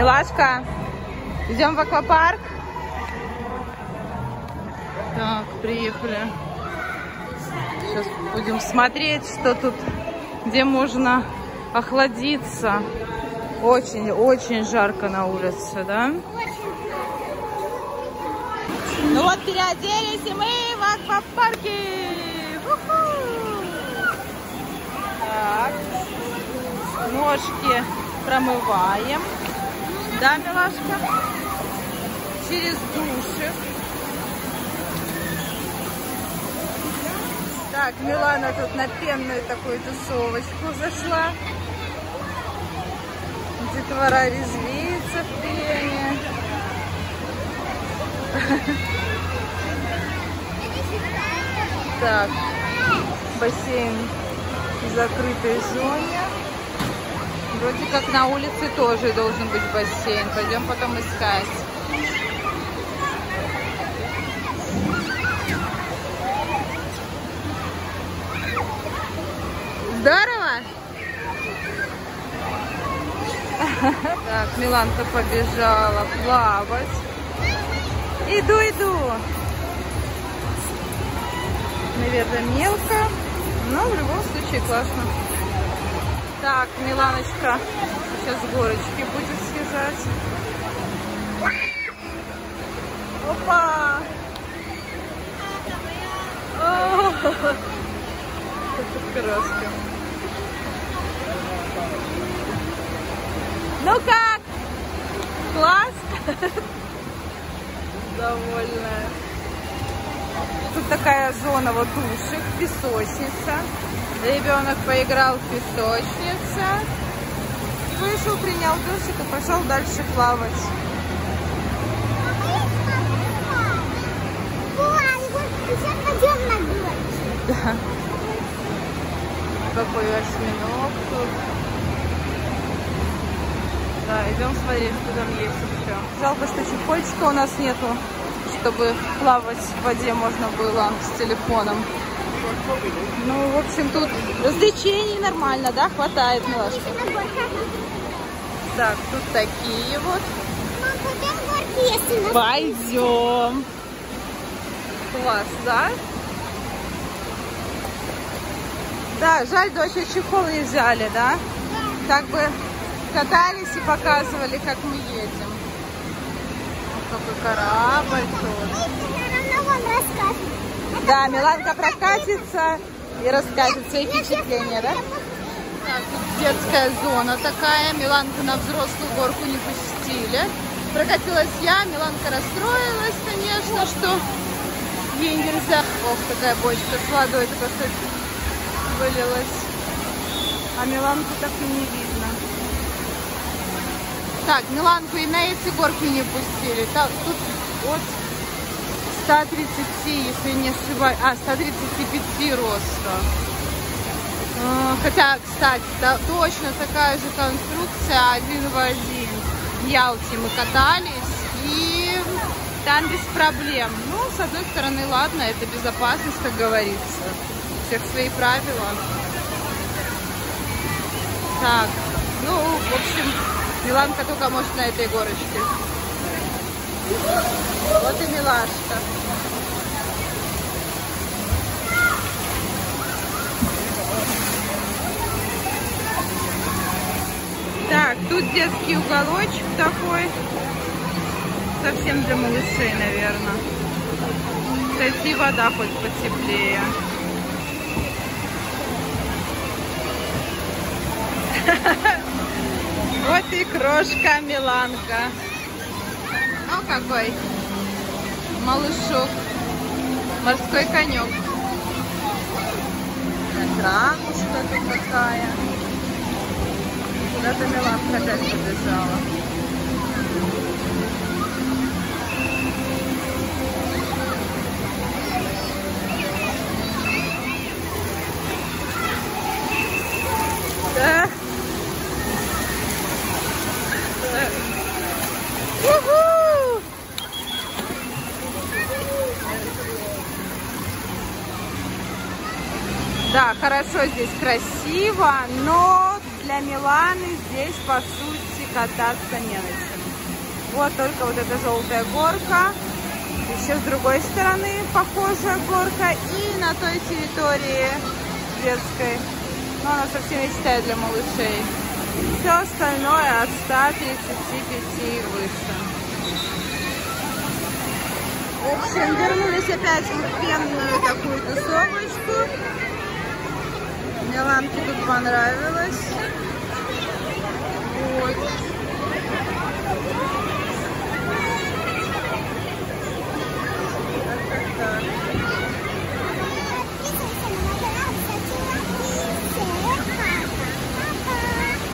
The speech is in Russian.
Милашка, идем в аквапарк? Так, приехали. Сейчас будем смотреть, что тут, где можно охладиться. Очень жарко на улице, да? Ну вот, переоделись, и мы в аквапарке. Так, ножки промываем. Да, милашка? Через душик. Так, Милана тут на пенную такую тусовочку зашла. Детвора резвится в пене. Так, бассейн в закрытой зоне. Вроде как на улице тоже должен быть бассейн. Пойдем потом искать. Здорово! Так, Миланка побежала плавать. Иду. Наверное, мелко, но в любом случае классно. Так, Миланочка сейчас горочки будет съезжать. Опа! Какая краска. Ну как? Класс? Довольная. Тут такая зона вот душек, песочница. Ребенок поиграл в песочнице. Вышел, принял душик и пошел дальше плавать. Да. Какой осьминог тут. Да, идем смотреть, что там есть еще. Жалко, что чехольчика у нас нету, чтобы плавать в воде можно было с телефоном. Ну, в общем, тут развлечений нормально, да? Хватает, милашка. Так, тут такие вот. Пойдем. Класс, да? Да, жаль, дочь, чехол не взяли, да? Как бы катались и показывали, как мы едем. Какой корабль тут. Да, Миланка прокатится и раскатится, и впечатление, да? Так, тут детская зона такая. Миланку на взрослую горку не пустили. Прокатилась я, Миланка расстроилась, конечно, что ей нельзя. Ох, такая бочка с водой только что вылилась. А Миланку так и не видно. Так, Миланку и на эти горки не пустили. Так, тут от 130, если не ошибаюсь, 135 роста. Хотя, кстати, да, точно такая же конструкция, один в один. В Ялте мы катались, и там без проблем. Ну, с одной стороны, ладно, это безопасность, как говорится. У всех свои правила. Так, ну, в общем, Миланка только может на этой горочке. Вот и милашка. Так, тут детский уголочек такой. Совсем для малышей, наверное. Кстати, и вода хоть потеплее. Вот и крошка Миланка. Ну какой малышок. Морской конек. Ракушка тут такая. Куда-то Миланка опять побежала. Да. Да, хорошо, здесь красиво, но для Миланы здесь, по сути, кататься не на чем. Вот только вот эта желтая горка. Еще с другой стороны похожая горка. И на той территории детской. Но она совсем, я считаю, для малышей. Все остальное от 135 и выше. В общем, вернулись опять в пенную такую тусовочку. Миланке тут понравилось. Вот.